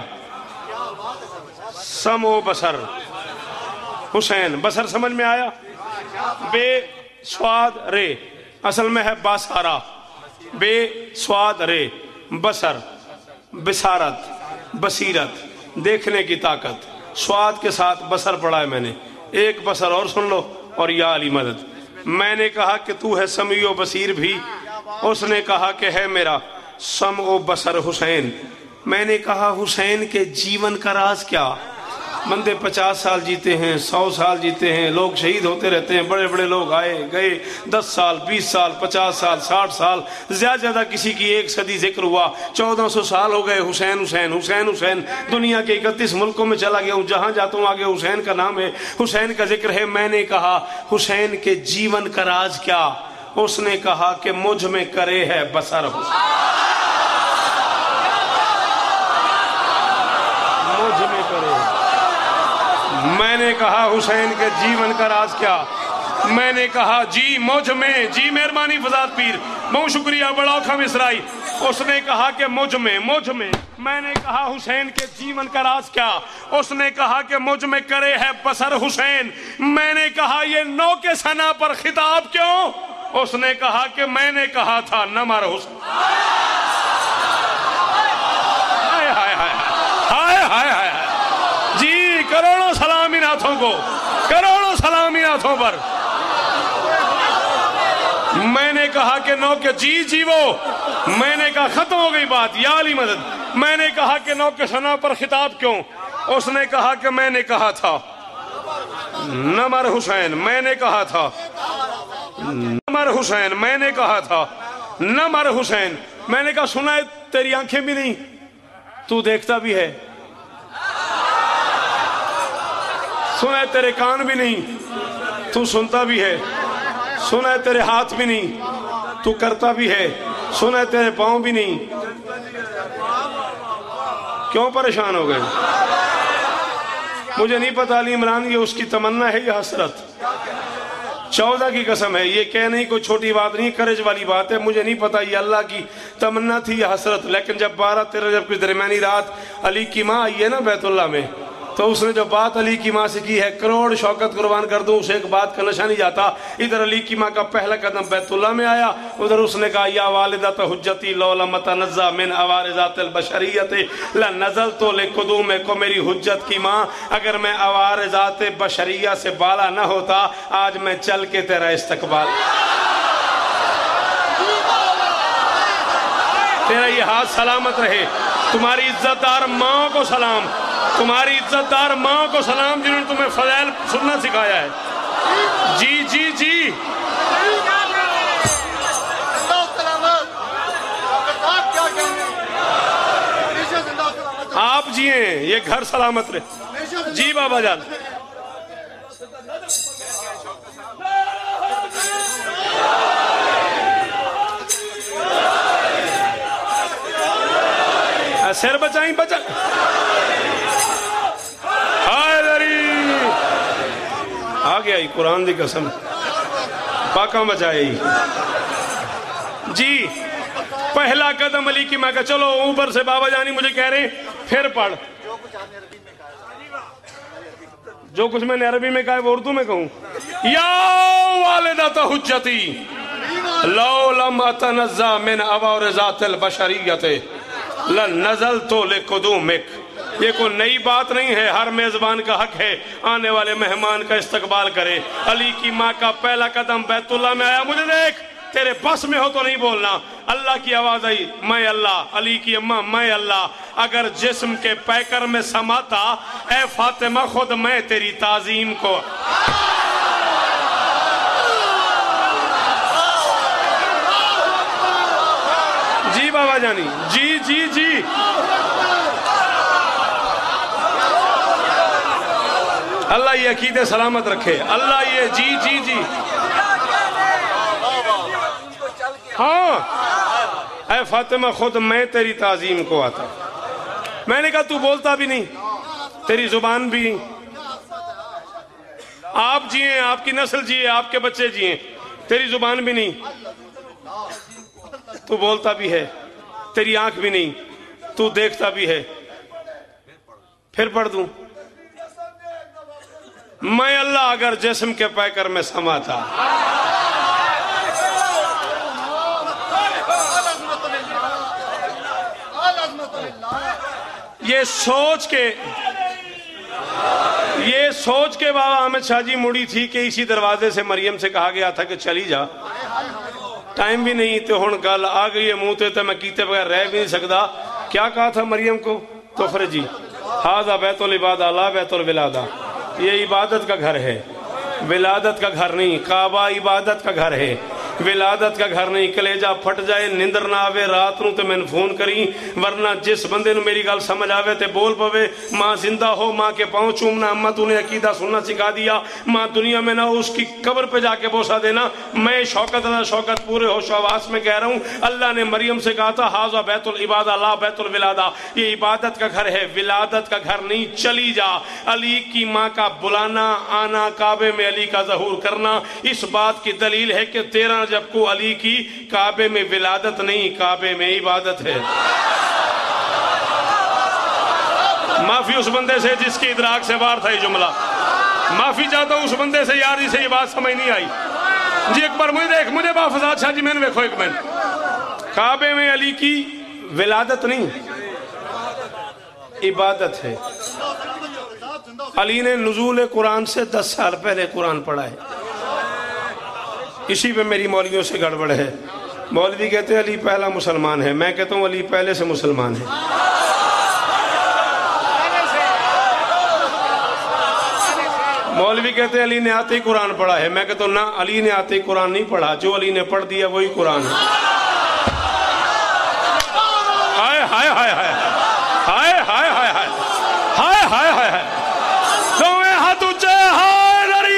سمع و بصر حسین. بصر سمجھ میں آیا. بے سواد رے اصل میں ہے باسارا. بے سواد رے بصر بصارت، بصیرت، دیکھنے کی طاقت، سواد کے ساتھ بصر پڑھا ہے میں نے، ایک بصر اور سن لو، اور یا علی مدد۔ میں نے کہا کہ تو ہے سمیع و بصیر بھی، اس نے کہا کہ ہے میرا سمع و بصر حسین۔ میں نے کہا حسین کے جیون کا راز کیا؟ بندے پچاس سال جیتے ہیں، سو سال جیتے ہیں، لوگ شہید ہوتے رہتے ہیں، بڑے بڑے لوگ آئے گئے، دس سال، بیس سال، پچاس سال، ساٹھ سال، زیادہ زیادہ کسی کی ایک صدی ذکر ہوا، چودہ سو سال ہو گئے حسین حسین حسین حسین، دنیا کے اکتیس ملکوں میں چلا گیا ہوں، جہاں جاتا ہوں آگے حسین کا نام ہے، حسین کا ذکر ہے۔ میں نے کہا حسین کے جیون کا راز کیا؟ اس نے کہا کہ مجھ میں کرے ہے بصر حسین، مجھ میں کرے ہے۔ میں نے کہا حسین کے جیون کا راز کیا؟ میں نے کہا جی مجھ میں، جی مہربانی فضاد پیر، بہت شکریہ، بڑا خم اسرائی۔ اس نے کہا کہ مجھ میں، مجھ میں۔ میں نے کہا حسین کے جیون کا راز کیا؟ اس نے کہا کہ مجھ میں کرے ہے بصر حسین۔ میں نے کہا یہ نو کے ثنا پر خطاب کیوں؟ اس نے کہا کہ میں نے کہا تھا نہ مر حسین۔ ہائے ہائے ہائے ہائے ہائے ہائے، جی کروڑوں سلام ان ہاتھوں کو، کروڑوں سلام ان ہاتھوں پر۔ میں نے کہا کہ نو کے جی جی وہ، میں نے کہا ختم ہو گئی بات، یا علی مدد۔ میں نے کہا کہ نو کے ثنا پر خطاب کیوں؟ اس نے کہا کہ میں نے کہا تھا نہ مر حسین، میں نے کہا تھا نہ مر حسین، میں نے کہا تھا نہ مر حسین۔ میں نے کہا سنا ہے تیری آنکھیں بھی نہیں، تو دیکھتا بھی ہے، سنا ہے تیرے کان بھی نہیں، تو سنتا بھی ہے، سنا ہے تیرے ہاتھ بھی نہیں، تو کرتا بھی ہے، سنا ہے تیرے پاؤں بھی نہیں۔ کیوں پریشان ہو گئے؟ مجھے نہیں پتا علی عمران یہ اس کی تمنا ہے یا حسرت؟ چودہ کی قسم ہے، یہ کہہ نہیں کوئی چھوٹی بات نہیں، کرج والی بات ہے۔ مجھے نہیں پتا یہ اللہ کی تمنا تھی یا حسرت، لیکن جب بارہ تیرہ جب کچھ درمیانی رات علی کی ماں آئی ہے نا بیت اللہ میں، تو اس نے جو بات علی کی ماں سے کی ہے، کروڑ شوکت قربان کر دوں اسے ایک بات کا نشہ نہیں جاتا۔ ادھر علی کی ماں کا پہلا قدم بیت اللہ میں آیا، ادھر اس نے کہا یا والدۃ حجتی لو لم اتنزع من عوارضات البشریت لنزلت لقدومکم، میری حجت کی ماں اگر میں عوارضات بشریہ سے بالا نہ ہوتا آج میں چل کے تیرا استقبال، تیرا یہ ہاتھ سلامت رہے، تمہاری عزت دار ماں کو سلام، تمہاری عزت دار ماں کو سلام جنہوں نے تمہیں فضائل سننا سکھایا ہے۔ جی جی جی آپ جیئیں، یہ گھر سلامت رہے۔ جی بابا جان، سیر بچائیں بچا آ گیا ہی قرآن دی قسم، پاکاں بچائے ہی۔ جی پہلا قدم علی کی ماں کا، چلو اوپر سے بابا جانی مجھے کہہ رہے ہیں پھر پڑھ، جو کچھ میں نے عربی میں کہا ہے وہ اردو میں کہوں۔ یا والدۃ حجتی لو لم اتنزع من عوارضات البشریت لنزلت لقدومک۔ یہ کوئی نئی بات نہیں ہے، ہر میزبان کا حق ہے آنے والے مہمان کا استقبال کرے۔ علی کی ماں کا پہلا قدم بیت اللہ میں آیا، مجھے دیکھ، تیرے بس میں ہو تو نہیں بولنا۔ اللہ کی آواز آئی، میں اللہ، علی کی اماں میں اللہ، اگر جسم کے پیکر میں سماتا اے فاطمہ خود میں تیری تعظیم کو۔ جی بابا جانی، جی جی جی اللہ یہ عقیدے سلامت رکھے، اللہ یہ جی جی جی ہاں اے فاطمہ خود میں تیری تعظیم کو آتا۔ میں نے کہا تو بولتا بھی نہیں، تیری زبان بھی نہیں، آپ جیئیں، آپ کی نسل جیئے، آپ کے بچے جیئیں، تیری زبان بھی نہیں، تو بولتا بھی ہے، تیری آنکھ بھی نہیں، تو دیکھتا بھی ہے۔ پھر پڑھ دوں، میں اللہ اگر جسم کے پیکر میں سماتا۔ یہ سوچ کے یہ سوچ کے بابا احمد شاہ جی مڑی تھی کہ اسی دروازے سے مریم سے کہا گیا تھا کہ چلی جا، ٹائم بھی نہیں تو ہن گل آ گئی ہے منہ تے تے میں کیتے بغیر رہ بھی نہیں سکتا. کیا کہا تھا مریم کو؟ تخرجی ھذا بیت العبادہ لا بیت الولادہ، یہ عبادت کا گھر ہے، ولادت کا گھر نہیں. کعبہ عبادت کا گھر ہے، ولادت کا گھر نہیں. کلیجہ پھٹ جائے نندر نہ آوے رات نو تے میں فون کری، ورنہ جس بندے نو میری گل سمجھ آوے تے بول پوے. ماں زندہ ہو، ماں کے پاؤں چومنا، اماں تو نے عقیدہ سننا سکھا دیا. ماں دنیا میں نہ اس کی قبر پہ جا کے بوسہ دینا. میں شوکت اللہ شوکت پورے ہوش و حواس میں کہہ رہا ہوں، اللہ نے مریم سے کہا تھا ھذا بیت العبادہ لا بیت الولادہ، یہ عبادت کا گھر ہے، ولادت کا گھر نہیں. چلی جا. علی کی ماں کا بلانا آنا، کعبے میں علی کا ظہور کرنا، اس بات کی دلیل ہے کہ تیرہ جب کو علی کی کعبے میں ولادت نہیں، کعبے میں عبادت ہے. معافی اس بندے سے جس کی ادراک سے باہر تھا یہ جملہ، معافی چاہتا ہوں اس بندے سے یار جسے یہ بات سمجھ نہیں آئی. جی ایک بار مجھے دیکھ مجھے بافضاد شاہ جی میں نے دیکھو ایک من کعبے میں علی کی ولادت نہیں عبادت ہے. علی نے نزول قرآن سے دس سال پہلے قرآن پڑھا ہے. اسی پہ میری مولویوں سے گڑبڑ ہے. مولوی کہتے ہیں علی پہلا مسلمان ہے، میں کہتا ہوں علی پہلے سے مسلمان ہے. مولوی کہتے ہیں علی نے آتے ہی قرآن پڑھا ہے، میں کہتا ہوں نہ، علی نے آتے ہی قرآن نہیں پڑھا، جو علی نے پڑھ دیا وہی قرآن ہے. ہائے ہائے ہائے ہائے ہائے ہائے ہائے ہائے ہائے ہائے ہائے دوئے ہاتھ اونچے ہائے لڑی.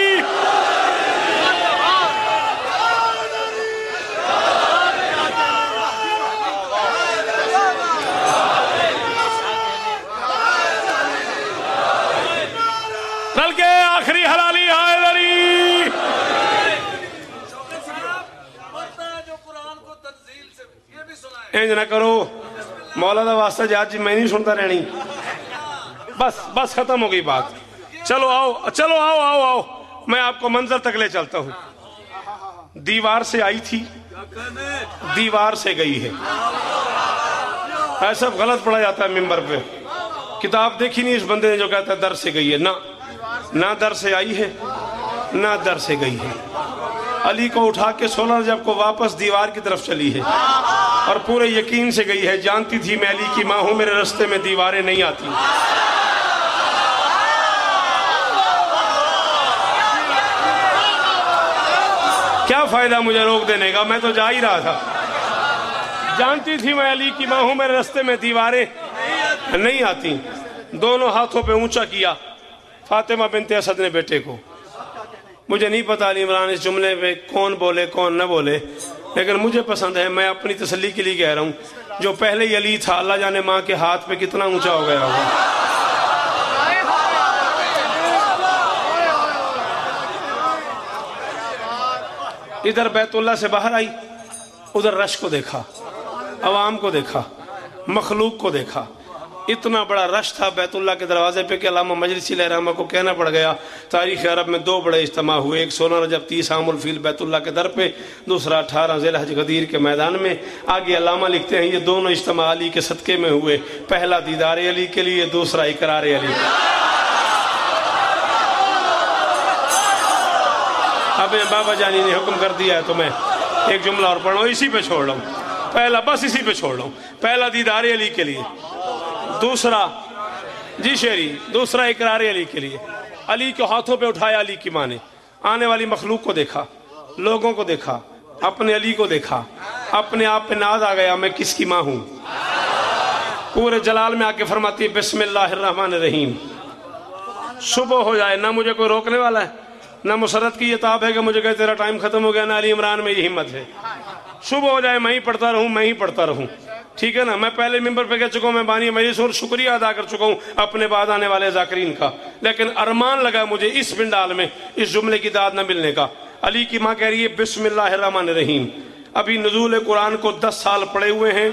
بلکہ آخری حلالی ہائے لڑی. انج نہ کرو مولا دا واسطہ جات جی میں نہیں سنتا رہنی. بس بس ختم ہو گئی بات. چلو آؤ چلو آؤ آؤ آؤ میں آپ کو منظر تک لے چلتا ہوں. دیوار سے آئی تھی، دیوار سے گئی ہے. ایسا غلط پڑھا جاتا ہے ممبر پہ. کتاب دیکھی نہیں اس بندے نے جو کہتا ہے در سے گئی ہے. نہ نہ در سے آئی ہے نہ در سے گئی ہے. علی کو اٹھا کے سولہ رجب کو واپس دیوار کی طرف چلی ہے اور پورے یقین سے گئی ہے. جانتی تھی میں علی کی ماں ہوں، میرے رستے میں دیواریں نہیں آتی. کیا فائدہ مجھے روک دینے کا، میں تو جا ہی رہا تھا. جانتی تھی میں علی کی ماں ہوں، میرے رستے میں دیواریں نہیں آتی. دونوں ہاتھوں پہ اونچا کیا فاطمہ بنت اسد نے بیٹے کو. مجھے نہیں پتا علی عمران اس جملے پہ کون بولے کون نہ بولے، لیکن مجھے پسند ہے. میں اپنی تسلی کے لیے کہہ رہا ہوں، جو پہلے ہی علی تھا اللہ جانے ماں کے ہاتھ پہ کتنا اونچا ہو گیا ہوگا. ادھر بیت اللہ سے باہر آئی، ادھر رش کو دیکھا، عوام کو دیکھا، مخلوق کو دیکھا. اتنا بڑا رش تھا بیت اللہ کے دروازے پہ کہ علامہ مجلسی علیہ رحمہ کو کہنا پڑ گیا تاریخ عرب میں دو بڑے اجتماع ہوئے، ایک سولہ رجب تیس عام الفیل بیت اللہ کے در پہ، دوسرا اٹھارہ ذی الحج غدیر کے میدان میں. آگے علامہ لکھتے ہیں یہ دونوں اجتماع علی کے صدقے میں ہوئے، پہلا دیدار علی کے لیے، دوسرا اقرار علی. اب بابا جانی نے حکم کر دیا ہے تو میں ایک جملہ اور پڑھوں، اسی پہ چھوڑ رہا ہوں. پہلا بس اسی پہ چھوڑ رہا ہوں. پہلا دیدار علی کے لیے، دوسرا جی شیری دوسرا اقرار علی کے لیے. علی کو ہاتھوں پہ اٹھایا علی کی ماں نے. آنے والی مخلوق کو دیکھا، لوگوں کو دیکھا، اپنے علی کو دیکھا، اپنے آپ پہ ناز آ گیا میں کس کی ماں ہوں. پورے جلال میں آ کے فرماتی ہے بسم اللہ الرحمن الرحیم. صبح ہو جائے نہ مجھے کوئی روکنے والا ہے، نہ مسرت کی یہ تاب ہے کہ مجھے کہے تیرا ٹائم ختم ہو گیا، نہ علی عمران میں یہ ہمت ہے. صبح ہو جائے میں ہی پڑھتا رہوں میں ہی پڑھتا رہوں. ٹھیک ہے نا. میں پہلے ممبر پہ کہہ چکا ہوں، میں بانی مجلس اور شکریہ ادا کر چکا ہوں اپنے بعد آنے والے ذاکرین کا، لیکن ارمان لگا مجھے اس پنڈال میں اس جملے کی داد نہ ملنے کا. علی کی ماں کہہ رہی ہے بسم اللہ الرحمن الرحیم. ابھی نزول قرآن کو دس سال پڑے ہوئے ہیں.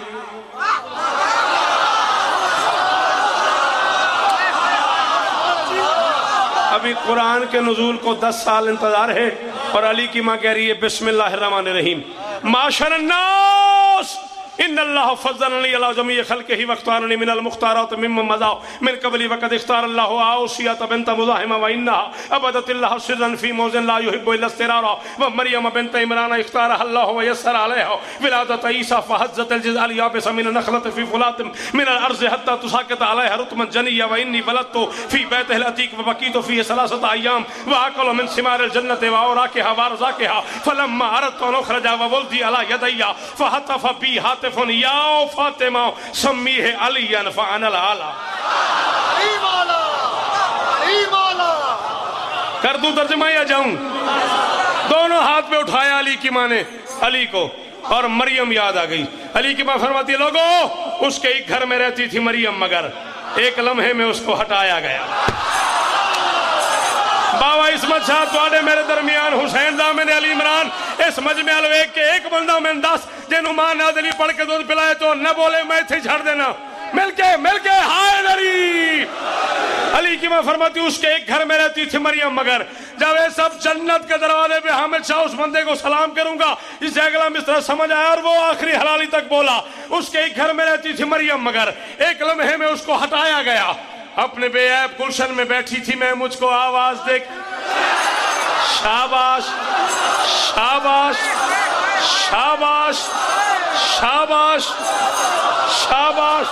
ابھی قرآن کے نزول کو دس سال انتظار ہے اور علی کی ماں کہہ رہی ہے بسم اللہ الرحمن الرحیم. معاشر الناس ان اللہ فضلنی علی جمیع خلقہ واختارنی من المختارات ممن مضى من قبلی وقد اختار اللہ عائشہ بنت مزاحم وانها عبدت اللہ سرا فی موضع لا يحب الا استرارا ومریم بنت عمران اختارها اللہ ويسر علیها ولادت عیسی فحزت الجزع اليابس من النخلة في فلات من الارض حتى تساقط عليها رطبا جنيا واني ولدت في بيته العتيق وبقيت فيه ثلاثة ايام واكل من ثمار الجنة واوراقها وارزاقها فلما اردت ان اخرج وولدي على يدي فهتف بي هاتف یا فاطمہ سمیہ علی فانا العالی کر دوں ترجمہ یا جاؤں؟ دونوں ہاتھ پہ اٹھایا علی کی ماں نے علی کو اور مریم یاد آ گئی. علی کی ماں فرماتی ہے لوگو اس کے ایک گھر میں رہتی تھی مریم مگر ایک لمحے میں اس کو ہٹایا گیا. بابا اسمت شاہ تواڈے میرے درمیان حسین دامن علی عمران اس مجمع الویک کے ایک بندہ میں دس جنہوں ماں نادلی پڑھ کے دودھ پلائے تو نہ بولے میں تھے جھڑ دینا مل کے مل کے ہائے نری. علی کی ماں فرماتی اس کے ایک گھر میں رہتی تھی مریم مگر جب یہ سب جنت کے دروازے پہ حامد شاہ اس بندے کو سلام کروں گا اسے اگلا مصرع سمجھ آیا اور وہ آخری حلالی تک بولا. اس کے ایک گھر میں رہتی تھی مریم مگر ایک لمحے میں اس کو ہٹایا گیا. اپنے بے عیب گلشن میں بیٹھی تھی میں مجھ کو آواز دیکھ شاباش شاباش شاباش شاباش شاباش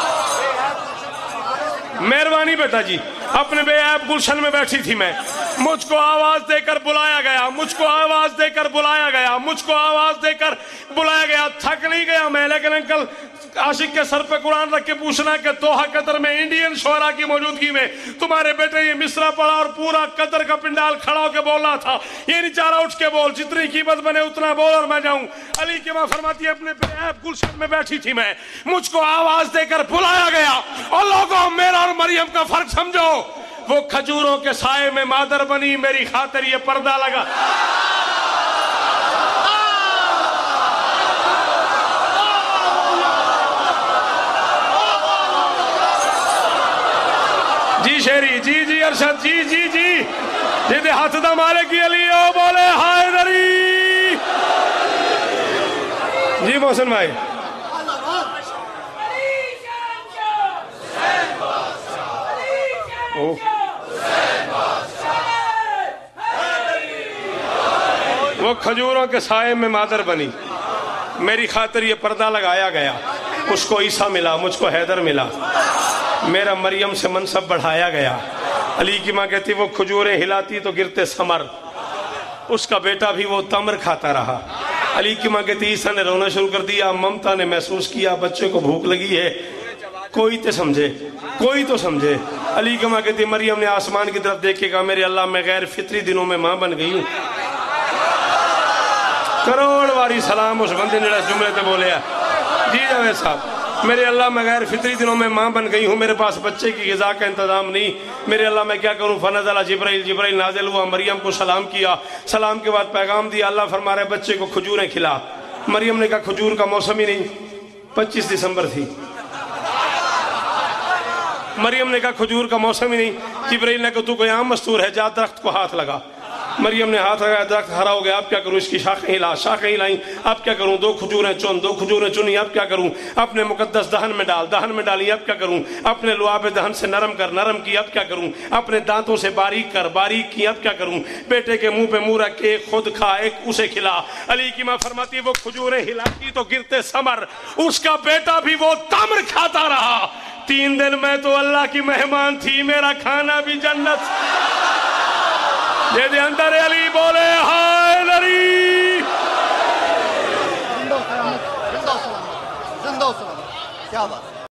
مہربانی بیٹا جی. اپنے بے عیب گلشن میں بیٹھی تھی میں مجھ کو آواز دے کر بلایا گیا مجھ کو آواز دے کر بلایا گیا مجھ کو آواز دے کر بلایا گیا. تھک نہیں گیا میں لیکن انکل عاشق کے سر پہ قرآن رکھ کے پوچھنا کہ دوحہ قطر میں انڈین شعراء کی موجودگی میں تمہارے بیٹے یہ مصرع پڑھا اور پورا قطر کا پنڈال کھڑا ہو کے بولنا تھا. یہ نہیں چاہ رہا اٹھ کے بول جتنی قیمت بنے اتنا بول اور میں جاؤں. علی کی ماں فرماتی ہے اپنے بے عیب گلشن میں بیٹھی تھی میں مجھ کو آواز دے کر بلایا گیا. اور لوگوں میرا اور مریم کا فرق سمجھو وہ کھجوروں کے سائے میں مادر بنی میری خاطر یہ پردہ لگا. جی شیری جی جی ارشد جی جی جی جی ہاتھ دا مالے کی علی او بولے ہائے دری. جی محسن بھائی وہ کھجوروں کے سائے میں مادر بنی میری خاطر یہ پردہ لگایا گیا. اس کو عیسیٰ ملا مجھ کو حیدر ملا میرا مریم سے منصب بڑھایا گیا. علی کی ماں کہتی وہ کھجوریں ہلاتی تو گرتے ثمر اس کا بیٹا بھی وہ تمر کھاتا رہا. علی کی ماں کہتی عیسیٰ نے رونا شروع کر دیا. ممتا نے محسوس کیا بچے کو بھوک لگی ہے کوئی تو سمجھے کوئی تو سمجھے. علی کی ماں کہتی مریم نے آسمان کی طرف دیکھے گا میرے اللہ میں غیر فطری دنوں میں ماں بن گئی ہوں. کروڑ واری سلام اس بندے نے جملے تے بولے ہے. جی جاوید صاحب میرے اللہ میں غیر فطری دنوں میں ماں بن گئی ہوں میرے پاس بچے کی غذا کا انتظام نہیں میرے اللہ میں کیا کروں. فنزل جبرائیل جبرائیل نازل ہوا مریم کو سلام کیا. سلام کے بعد پیغام دیا اللہ فرما رہے بچے کو کھجوریں کھلا. مریم نے کہا کھجور کا موسم ہی نہیں. پچیس دسمبر تھی مریم نے کہا کھجور کا موسم ہی نہیں. جبرائیل نے کہا تو کوئی عام مستور ہے جا درخت کو ہاتھ لگا. مریم نے ہاتھ لگایا درخت ہرا ہو گیا. اب کیا کروں اس کی شاخیں ہلا شاخیں ہلائیں. اب کیا کروں دو کھجوریں چن دو کھجوریں چنی. اب کیا کروں اپنے مقدس دہن میں ڈال دہن میں ڈالی. اب کیا کروں اپنے لعاب دہن سے نرم کر نرم کی. اب کیا کروں اپنے دانتوں سے باریک کر باریک کی. اب کیا کروں بیٹے کے منہ پہ منہ رکھ کے ایک خود کھا ایک اسے کھلا. علی کی ماں فرماتی ہے وہ کھجوریں ہلاتی تو گرتے ثمر اس کا بیٹا بھی وہ تمر کھاتا رہا. تین دن میں تو اللہ کی مہمان تھی میرا کھانا بھی جنت. یہ اندر علی بولے ہائے نری. زندہ و سلامت زندہ و سلامت کیا بات